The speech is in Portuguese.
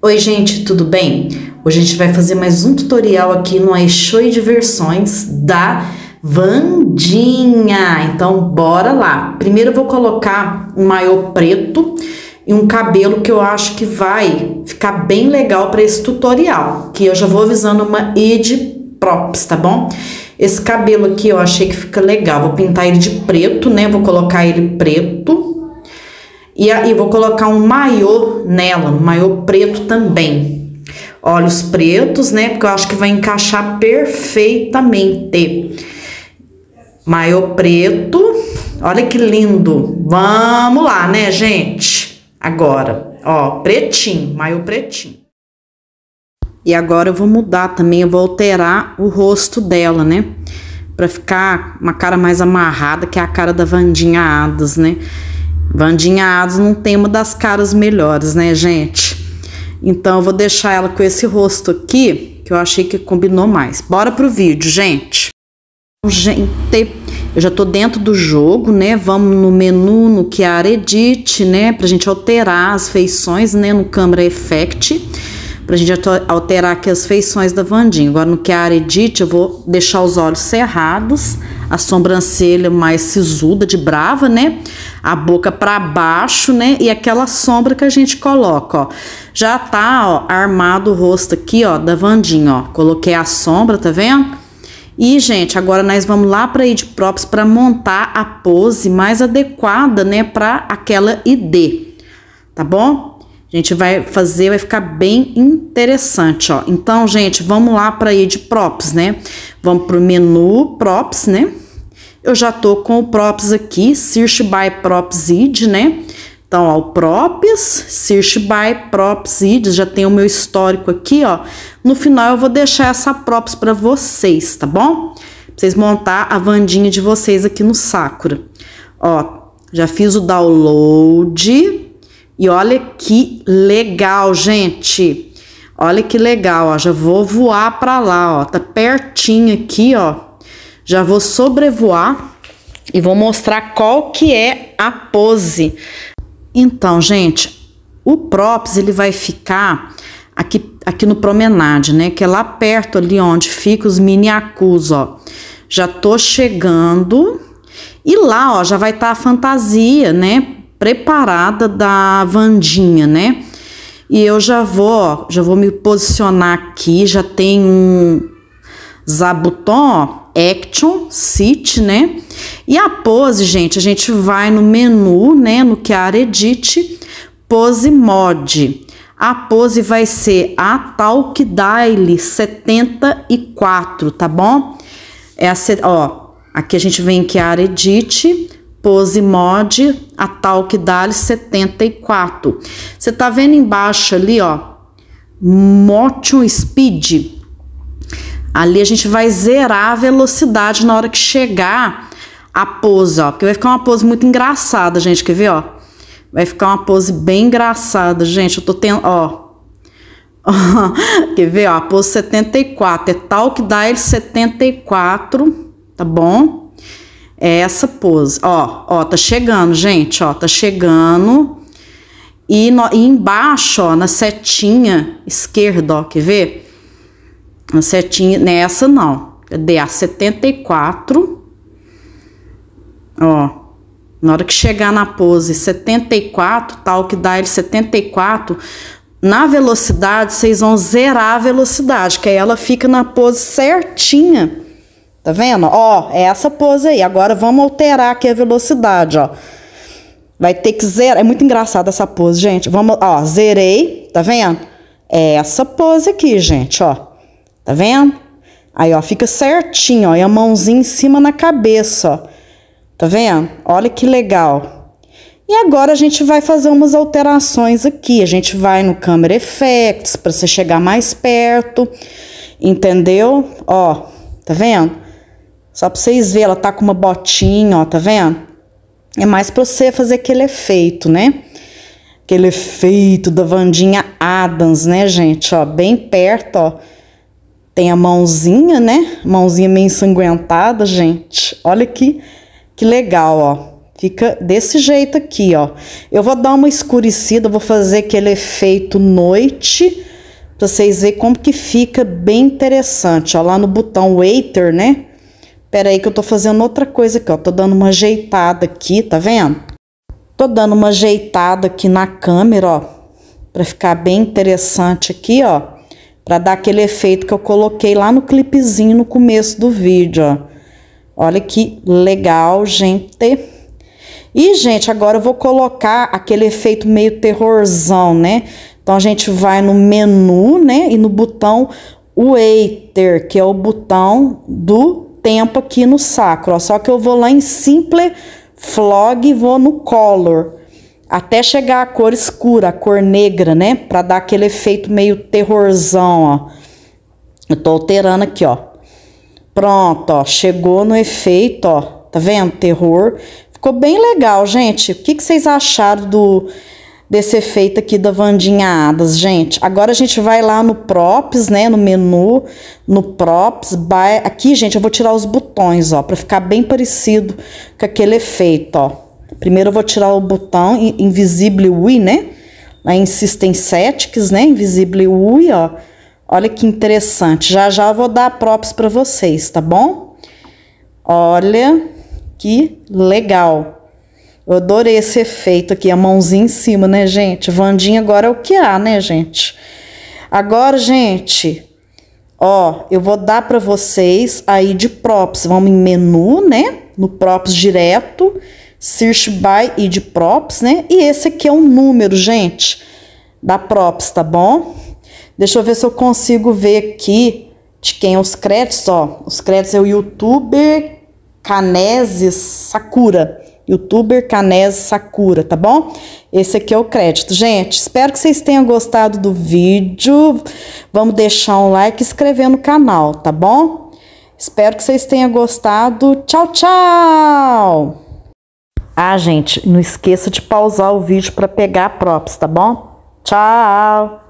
Oi gente, tudo bem? Hoje a gente vai fazer mais um tutorial aqui no iShow de versões da Wandinha. Então bora lá. Primeiro eu vou colocar um maiô preto e um cabelo que eu acho que vai ficar bem legal para esse tutorial, que eu já vou avisando uma ed props, tá bom? Esse cabelo aqui eu achei que fica legal, vou pintar ele de preto, né? Vou colocar ele preto. E aí vou colocar um maiô nela, um maiô preto também. Olhos pretos, né? Porque eu acho que vai encaixar perfeitamente. Maiô preto. Olha que lindo. Vamos lá, né, gente? Agora, ó, pretinho, maiô pretinho. E agora eu vou mudar também, eu vou alterar o rosto dela, né? Pra ficar uma cara mais amarrada, que é a cara da Wandinha Adams, né? Wandinha Adams não tem uma das caras melhores, né, gente? Então, eu vou deixar ela com esse rosto aqui, que eu achei que combinou mais. Bora pro vídeo, gente. Gente, eu já tô dentro do jogo, né? Vamos no menu, no QR Edit, né? Pra gente alterar as feições, né? No Camera Effect. Pra gente alterar aqui as feições da Wandinha. Agora, no QR Edit, eu vou deixar os olhos cerrados, a sobrancelha mais sisuda, de brava, né? A boca pra baixo, né? E aquela sombra que a gente coloca, ó. Já tá, ó, armado o rosto aqui, ó, da Wandinha, ó. Coloquei a sombra, tá vendo? E, gente, agora nós vamos lá pra ed props pra montar a pose mais adequada, né? Pra aquela ID, tá bom? A gente vai fazer, vai ficar bem interessante, ó. Então, gente, vamos lá para ed props, né? Vamos pro menu props, né? Eu já tô com o props aqui, search by props id, né? Então, ó, o props, search by props id, já tem o meu histórico aqui, ó. No final eu vou deixar essa props para vocês, tá bom? Pra vocês montar a Wandinha de vocês aqui no Sakura. Ó, já fiz o download. E olha que legal, gente. Olha que legal, ó. Já vou voar pra lá, ó. Tá pertinho aqui, ó. Já vou sobrevoar e vou mostrar qual que é a pose. Então, gente, o props, ele vai ficar aqui no Promenade, né? Que é lá perto ali onde fica os mini acus, ó. Já tô chegando. E lá, ó, já vai estar a fantasia, né? Preparada da Wandinha, né? E eu já vou me posicionar aqui, já tem um zabuton, ó, Action, Sit, né? E a pose, gente, a gente vai no menu, né? No QR Edit, Pose Mod. A pose vai ser a Talk Daily 74, tá bom? Ó, aqui a gente vem em QR Edit, Pose Mod, a Talk Daily 74. Você tá vendo embaixo ali, ó, Motion Speed. Ali a gente vai zerar a velocidade na hora que chegar a pose, ó. Porque vai ficar uma pose muito engraçada, gente. Quer ver, ó? Vai ficar uma pose bem engraçada, gente. Eu tô tendo, ó. Quer ver, ó? A pose 74. É Talk Daily 74, tá bom? É essa pose, ó, tá chegando, gente, ó, tá chegando. E embaixo, ó, na setinha esquerda, ó, quer ver? Na setinha, nessa não, cadê? A 74, ó, na hora que chegar na pose 74, tal, que dá ele 74, na velocidade, vocês vão zerar a velocidade, que aí ela fica na pose certinha. Tá vendo? Ó, é essa pose aí. Agora vamos alterar aqui a velocidade, ó. Vai ter que zerar. É muito engraçada essa pose, gente. Vamos, ó, zerei. Tá vendo? É essa pose aqui, gente, ó. Tá vendo? Aí, ó, fica certinho, ó. E a mãozinha em cima na cabeça, ó. Tá vendo? Olha que legal. E agora a gente vai fazer umas alterações aqui. A gente vai no Camera Effects pra você chegar mais perto. Entendeu? Ó, tá vendo? Só pra vocês verem, ela tá com uma botinha, ó, tá vendo? É mais pra você fazer aquele efeito, né? Aquele efeito da Wandinha Adams, né, gente? Ó, bem perto, ó. Tem a mãozinha, né? Mãozinha meio ensanguentada, gente. Olha que legal, ó. Fica desse jeito aqui, ó. Eu vou dar uma escurecida, vou fazer aquele efeito noite, pra vocês verem como que fica bem interessante, ó. Lá no botão Waiter, né? Pera aí que eu tô fazendo outra coisa aqui, ó. Tô dando uma ajeitada aqui, tá vendo? Tô dando uma ajeitada aqui na câmera, ó. Pra ficar bem interessante aqui, ó. Pra dar aquele efeito que eu coloquei lá no clipezinho no começo do vídeo, ó. Olha que legal, gente. E, gente, agora eu vou colocar aquele efeito meio terrorzão, né? Então, a gente vai no menu, né? E no botão Waiter, que é o botão do tempo aqui no sacro, ó. Só que eu vou lá em Simple Flog e vou no Color. Até chegar a cor escura, a cor negra, né? Pra dar aquele efeito meio terrorzão, ó. Eu tô alterando aqui, ó. Pronto, ó. Chegou no efeito, ó. Tá vendo? Terror. Ficou bem legal, gente. O que vocês acharam desse efeito aqui da Wandinha Adas, gente? Agora a gente vai lá no Props, né? No menu, no Props. Aqui, gente, eu vou tirar os botões, ó. Pra ficar bem parecido com aquele efeito, ó. Primeiro eu vou tirar o botão Invisible UI, né? Lá em System Settings, né? Invisible UI, ó. Olha que interessante. Já já eu vou dar props pra vocês, tá bom? Olha que legal. Eu adorei esse efeito aqui, a mãozinha em cima, né, gente? Wandinha agora é o que há, né, gente? Agora, gente, ó, eu vou dar pra vocês aí de props. Vamos em menu, né? No props direto. Search by e de props, né? E esse aqui é um número, gente, da props, tá bom? Deixa eu ver se eu consigo ver aqui de quem é os créditos, ó. Os créditos é o YouTuber Caneses Sakura. YouTuber Caneses Sakura, tá bom? Esse aqui é o crédito, gente. Espero que vocês tenham gostado do vídeo. Vamos deixar um like e inscrever no canal, tá bom? Espero que vocês tenham gostado. Tchau, tchau! Ah, gente, não esqueça de pausar o vídeo para pegar props, tá bom? Tchau!